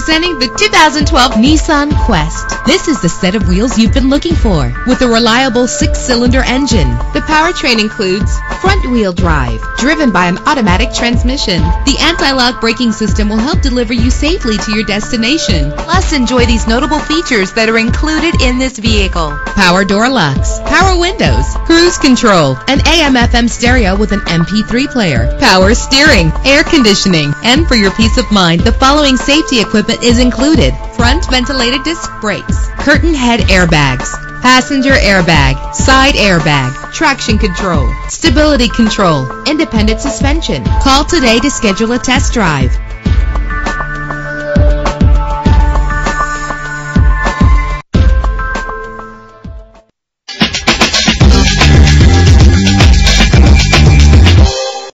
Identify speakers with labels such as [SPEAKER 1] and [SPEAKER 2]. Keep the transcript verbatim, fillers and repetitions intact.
[SPEAKER 1] Presenting the two thousand twelve Nissan Quest. This is the set of wheels you've been looking for, with a reliable six-cylinder engine. The powertrain includes front-wheel drive, driven by an automatic transmission. The anti-lock braking system will help deliver you safely to your destination. Plus, enjoy these notable features that are included in this vehicle: power door locks, power windows, cruise control, an A M F M stereo with an M P three player, power steering, air conditioning. And for your peace of mind, the following safety equipment is included: front ventilated disc brakes, curtain head airbags, passenger airbag, side airbag, traction control, stability control, independent suspension. Call today to schedule a test drive.